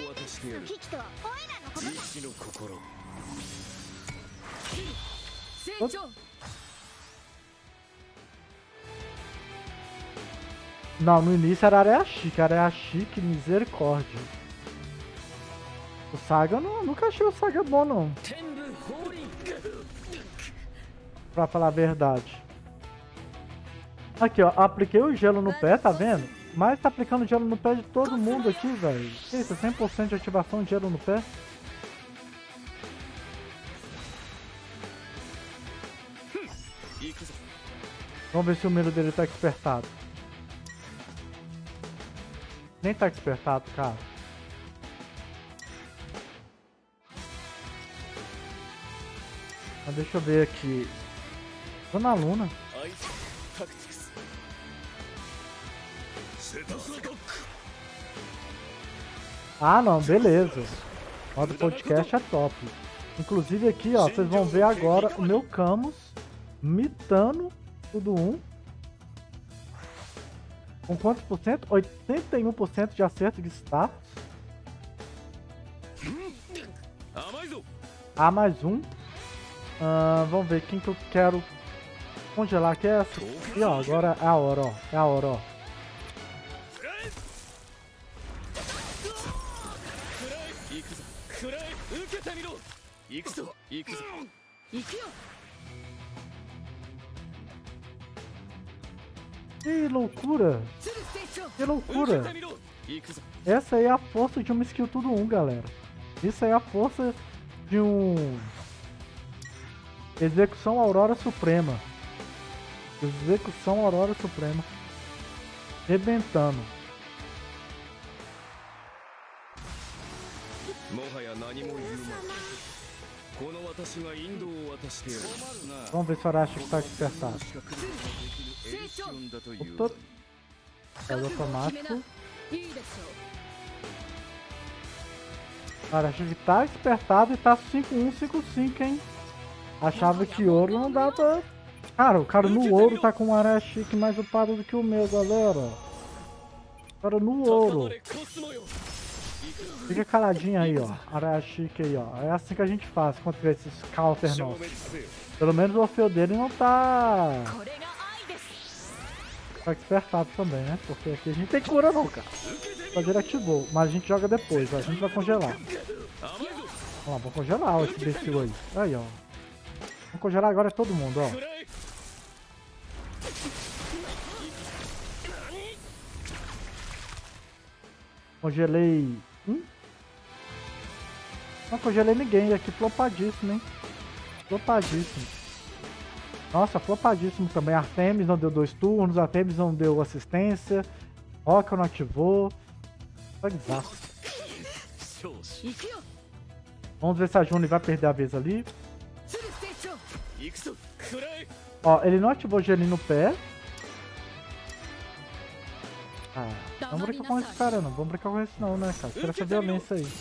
Não, no início era Areia Chique, misericórdia. O Saga, eu nunca achei o Saga bom, não. Pra falar a verdade. Aqui, ó, apliquei o gelo no pé, tá vendo? Mas tá aplicando gelo no pé de todo mundo aqui, velho. Isso, 100% de ativação de gelo no pé. Vamos ver se o Milo dele tá despertado. Nem tá despertado, cara. Mas deixa eu ver aqui. Dona Luna. Ah, não, beleza. O modo podcast é top. Inclusive aqui, ó, vocês vão ver agora o meu Camus mitando tudo um. Com quantos por cento? 81% de acerto de status. A mais um. Vamos ver quem que eu quero congelar, que é essa. E ó, agora é a hora, ó. É a hora, ó. Que loucura! Que loucura! Essa aí é a força de uma skill tudo um, galera. Isso aí é a força de um... Execução Aurora Suprema. Execução Aurora Suprema. Rebentando. Vamos ver se o Arashi está despertado. Faz automático. Arashi tá despertado e tá 5-1-5-5, hein? Achava que ouro não dava. Cara, o cara no ouro tá com um Areia Chique mais upado do que o meu, galera. O cara no ouro. Fica caladinho aí, ó. Areia Chique aí, ó. É assim que a gente faz quando tiver esses counter nossos. Pelo menos o Orfeu dele não tá... Tá despertado também, né? Porque aqui a gente tem cura não, cara. Mas ele ativou. Mas a gente joga depois, ó. A gente vai congelar. Vamos lá, vou congelar ó, esse imbecil aí. Aí, ó. Vamos congelar agora todo mundo, ó. Congelei... Não congelei ninguém, aqui flopadíssimo, hein? Flopadíssimo. Nossa, flopadíssimo também. Artemis não deu 2 turnos, Artemis não deu assistência, Roca não ativou. Desastre. Vamos ver se a Juni vai perder a vez ali. Ó, ele não ativou gelinho no pé. Ah, não vamos brincar com esse cara não, vamos brincar com esse não, né, cara? Tira essa violência aí.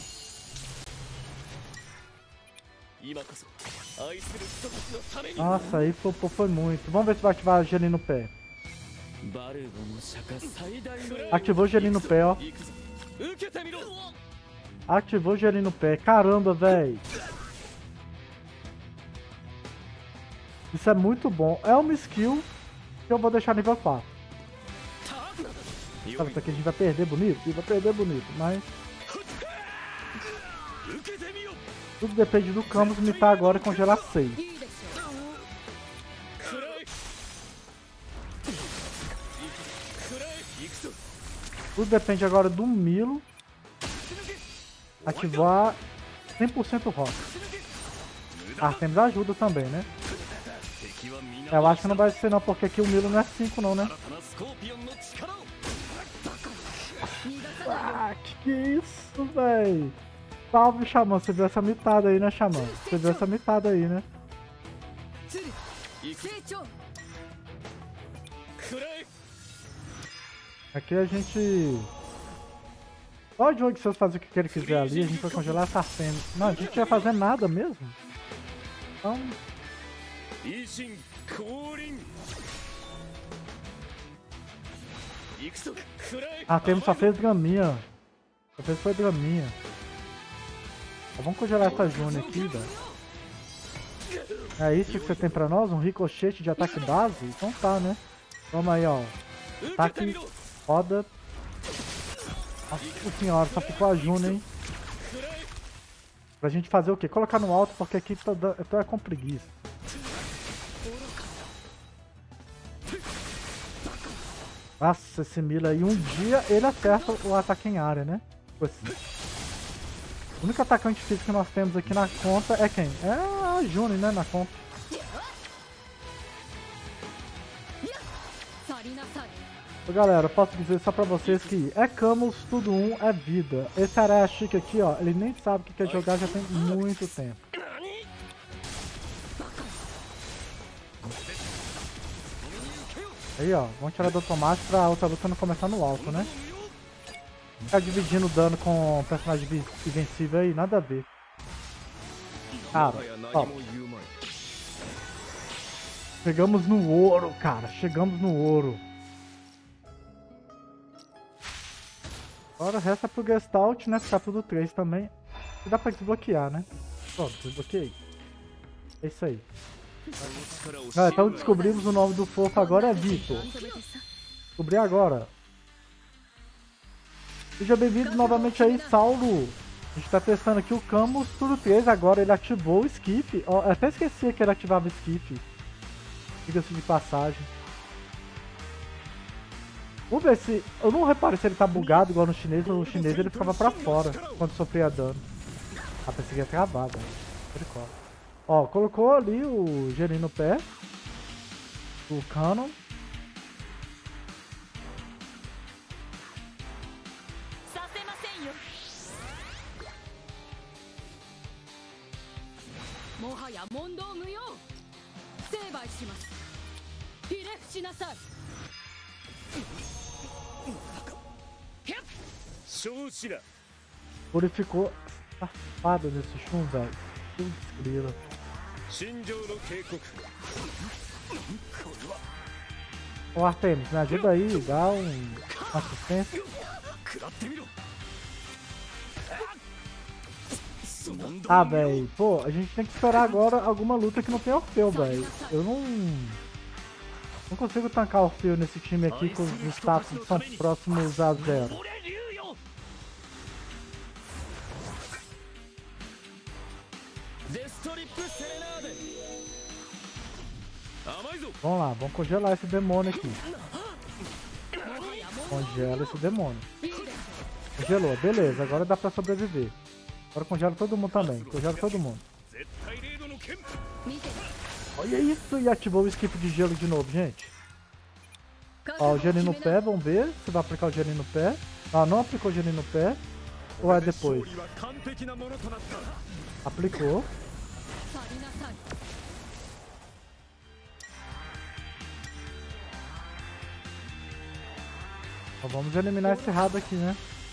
Nossa, aí foi muito. Vamos ver se vai ativar gelinho no pé. Ativou gelinho no pé, ó. Ativou gelinho no pé. Caramba, velho. Isso é muito bom. É uma skill que eu vou deixar nível 4. Sabe, isso aqui a gente vai perder bonito? Vai perder bonito, mas... Tudo depende do Camus mitar agora e congelar 6. Tudo depende agora do Milo ativar 100% rock. Artemis ajuda também, né? Eu acho que não vai ser não, porque aqui o Milo não é 5 não, né? Ah, que isso, véi? Salve, Xamã, você viu essa mitada aí, né, Xamã? Você viu essa mitada aí, né? Aqui a gente... Pode o Odisseus fazer o que ele quiser ali, a gente vai congelar essa cena. Não, a gente não vai fazer nada mesmo. Então... Ah, temos só fez graminha. Só fez foi graminha. Vamos congelar essa June aqui, velho. É isso que você tem pra nós? Um ricochete de ataque base? Então tá, né? Toma aí, ó. Ataque, roda. Nossa senhora, só ficou a June, hein? Pra gente fazer o quê? Colocar no alto, porque aqui eu tô com preguiça. Nossa, esse Mila aí, um dia ele acerta o ataque em área, né? Tipo assim. O único atacante físico que nós temos aqui na conta é quem? É a June, né? Na conta. Ô, galera, eu posso dizer só pra vocês que é Camus, tudo um, é vida. Esse Arachique aqui, ó, ele nem sabe o que quer jogar já tem muito tempo. Aí, ó, vamos tirar do automático pra outra luta não começar no alto, né? Ficar dividindo o dano com personagem invencível aí, nada a ver. Cara, ó. Chegamos no ouro, cara. Chegamos no ouro. Agora resta pro Gestalt, né? Ficar tudo 3 também. E dá pra desbloquear, né? Pronto, desbloqueei. É isso aí. Ah, então descobrimos o nome do fofo agora é Vitor. Descobri agora. Seja bem-vindo novamente aí, Saulo. A gente tá testando aqui o Camus Turno 3. Agora ele ativou o Skiff. Ó, eu até esqueci que ele ativava o Skiff. Diga-se de passagem. Vamos ver se... Eu não reparo se ele tá bugado igual no chinês. No chinês ele ficava pra fora quando sofria dano. Ah, pensei que ia travar, velho. Ó, colocou ali o Genin no pé. O Canon. Purificou safado desse chum, velho. Tudo escrito. Ô Artemis, me ajuda aí, dá uma assistência. Ah, velho, pô, a gente tem que esperar agora alguma luta que não tem Orfeu, velho. Eu não consigo tancar Orfeu nesse time aqui com os status que são próximos a 0. Vamos lá, vamos congelar esse demônio aqui. Congela esse demônio. Congelou, beleza, agora dá pra sobreviver. Agora congela todo mundo também, congela todo mundo. Olha isso, e ativou o skip de gelo de novo, gente. Ó, o Genin no pé, vamos ver se vai aplicar o Genin no pé. Ah, não aplicou o Genin no pé. Ou é depois? Aplicou. Então vamos eliminar esse rabo aqui, né?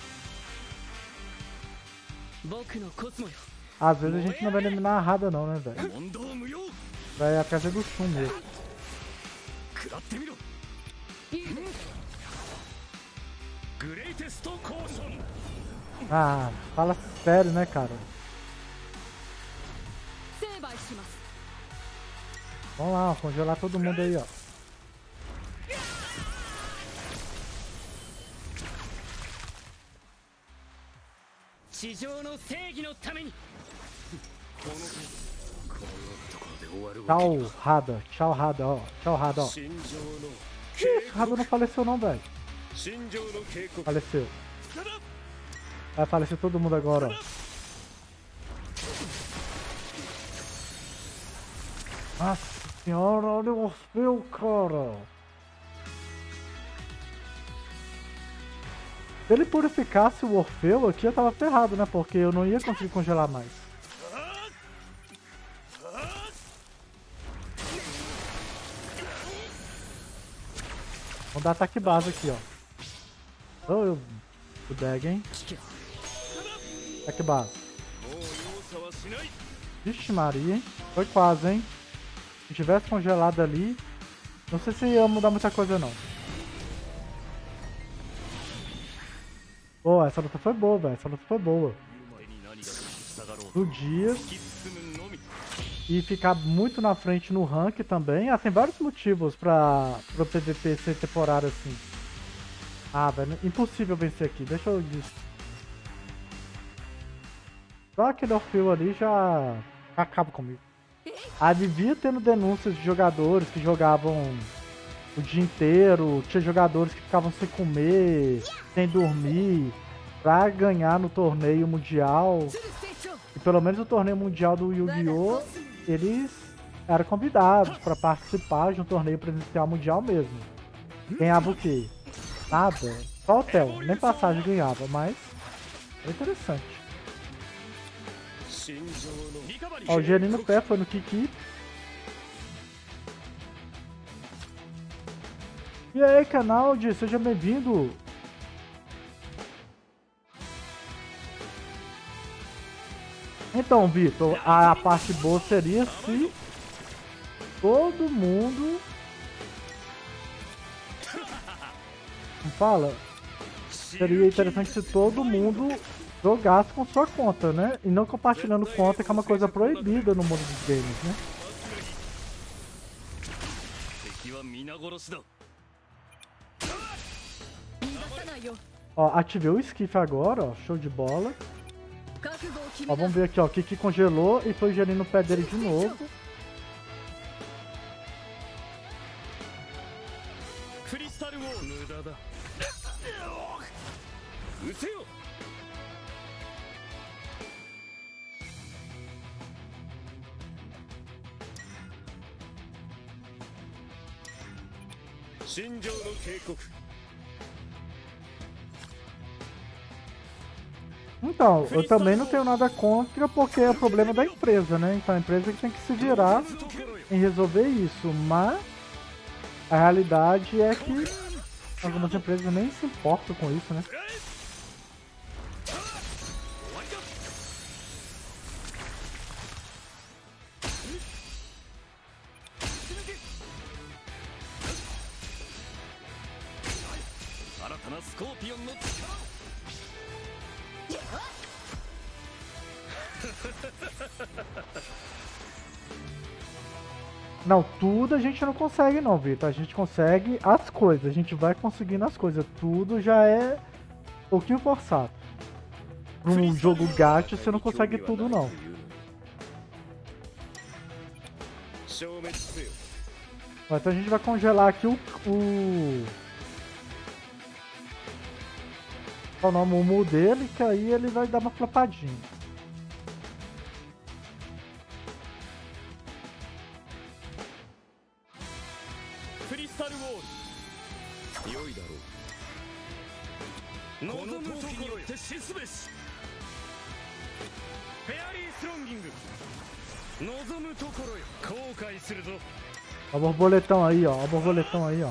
Às vezes a gente não vai eliminar a rada não, né, velho? Vai atrás do chum mesmo. Ah, fala sério, né, cara? Vamos lá, ó, congelar todo mundo aí, ó. Tchau, Rada. Tchau, Rada, ó. Tchau, Rada, ó. Ih, Rada não faleceu não, velho. Faleceu. Vai falecer todo mundo agora, ó. Nossa senhora, olha o Orfeu, cara. Se ele purificasse o Orfeu aqui, eu tava ferrado, né? Porque eu não ia conseguir congelar mais. Vamos dar ataque base aqui, ó. Oh, o Dag, hein? Ataque base. Vixe Maria, hein? Foi quase, hein? Se tivesse congelado ali, não sei se ia mudar muita coisa, não. Pô, essa luta foi boa, velho. Essa luta foi boa. do dia e ficar muito na frente no rank também. Tem vários motivos para o PVP ser temporário assim. Velho, impossível vencer aqui, deixa eu dizer. Só aquele Orfeu ali já acaba comigo. Vivia tendo denúncias de jogadores que jogavam o dia inteiro, tinha jogadores que ficavam sem comer, sem dormir, pra ganhar no torneio mundial. E pelo menos o torneio mundial do Yu-Gi-Oh! Eles eram convidados para participar de um torneio presencial mundial mesmo. Ganhava o quê? Nada. Só hotel, nem passagem ganhava, mas é interessante. O Geri no pé, foi no Kiki. E aí, canal, seja bem-vindo. Então, Vitor, a parte boa seria se todo mundo... Não fala? Seria interessante se todo mundo jogasse com sua conta, né? E não compartilhando conta, que é uma coisa proibida no mundo dos games, né? Ó, ativei o Skiff agora, ó, show de bola. Ó, vamos ver aqui, ó, o Kiki congelou e foi gerindo o pé dele de novo. Então, eu também não tenho nada contra, porque é o problema da empresa, né? Então a empresa tem que se virar em resolver isso, mas a realidade é que algumas empresas nem se importam com isso, né? Não, tudo a gente não consegue não, Vitor. A gente consegue as coisas, a gente vai conseguindo as coisas. Tudo já é um pouquinho forçado. Num jogo gacha você não consegue tudo não. Então a gente vai congelar aqui o nome dele, que aí ele vai dar uma flopadinha. Ó o borboletão aí, ó. Ó o borboletão aí, ó.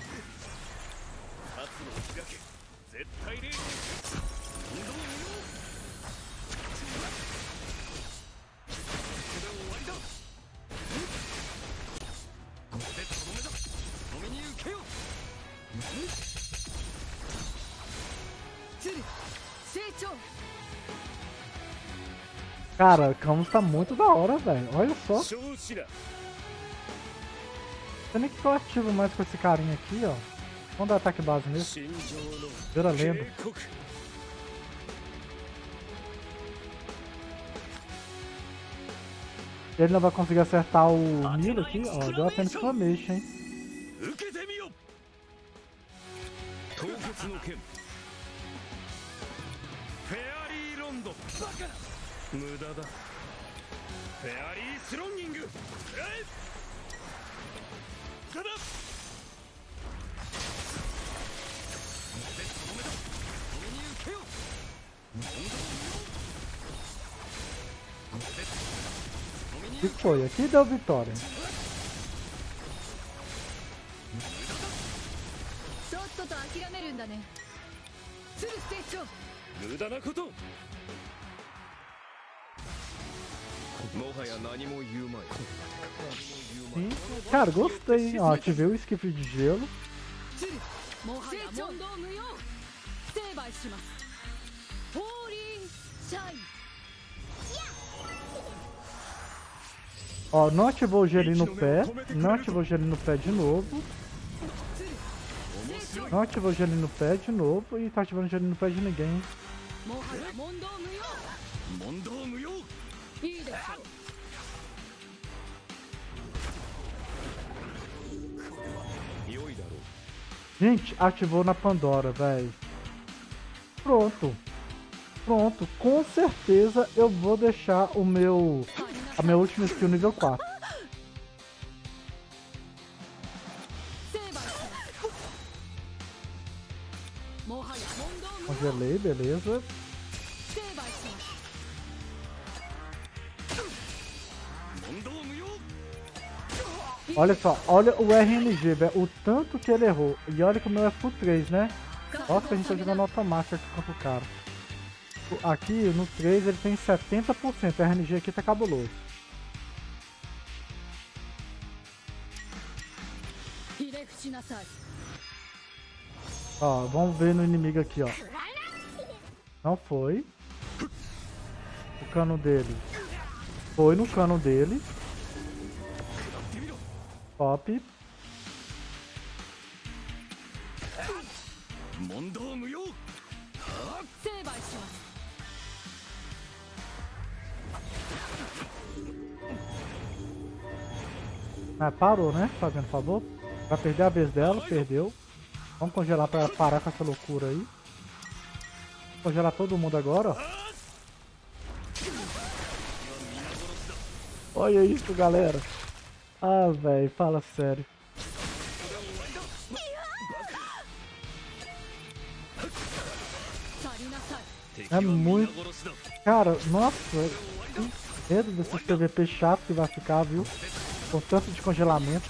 Cara, o Camus tá muito da hora, velho. Olha só. Não sei nem que eu ativo mais com esse carinha aqui, ó. Vamos dar ataque base mesmo. Vira lenda. Ele não vai conseguir acertar o Milo aqui, ó. Deu apenas Exclamation, hein. E foi, aqui deu vitória. Sim. Cara, gostei, hein? Ó, ativei o Skiff de gelo. Ó, não ativou o gelinho no pé. Não ativou o gelinho no pé de novo. Não ativou o gelinho no pé de novo. E tá ativando o gelinho no pé de ninguém. Gente, ativou na Pandora, velho. Pronto. Pronto. Com certeza eu vou deixar a minha última skill nível 4. Congelei, beleza. Olha só, olha o RNG, velho, o tanto que ele errou. E olha que o meu é full 3, né? Nossa, que a gente tá jogando automático aqui contra o cara. Aqui no 3 ele tem 70%, o RNG aqui tá cabuloso. Ó, vamos ver no inimigo aqui, ó. Não foi. O cano dele. Foi no cano dele. Top. Ah, parou, né? Fazendo favor. Vai perder a vez dela, perdeu. Vamos congelar pra parar com essa loucura aí. Congelar todo mundo agora, ó. Olha isso, galera. Ah, velho, fala sério. É muito... Cara, nossa, que medo desse PVP chato que vai ficar, viu? Com tanto de congelamento.